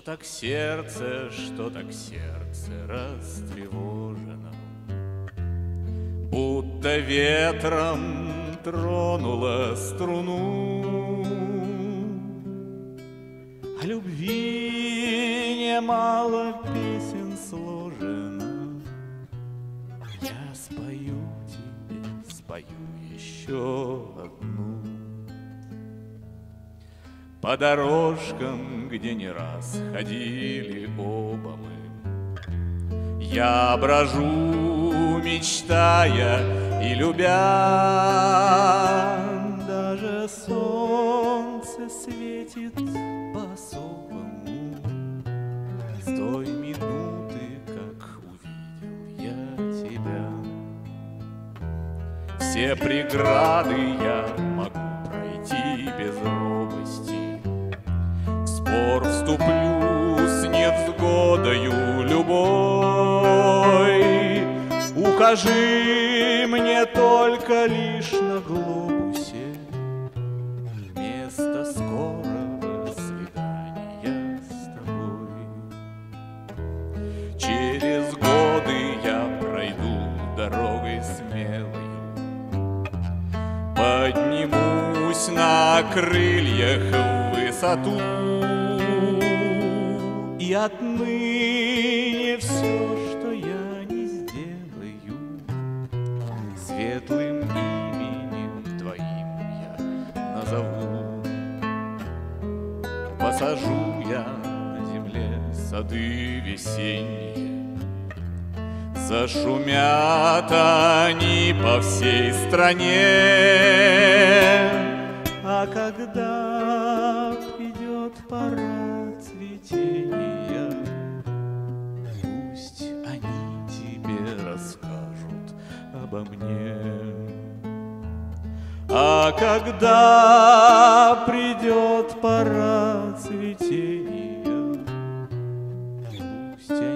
так сердце растревожено, будто ветром тронула струну. О любви немало песен сложено, я спою тебе, спою еще одну. По дорожкам, где не раз ходили оба мы, я брожу, мечтая и любя. Даже солнце светит по-особому с той минуты, как увидел я тебя. Все преграды я могу пройти без робости, в спор вступлю с невзгодою любой. Укажи мне только лишь на глобусе место скорого свидания с тобой. Через годы я пройду дорогой смелою, поднимусь на крыльях в высоту, и отныне все, что я не сделаю, светлым именем твоим я назову. Посажу я на земле сады весенние, зашумят они по всей стране. А когда придет пора цветения, пусть они тебе расскажут обо мне. А когда придет пора цветения, пусть они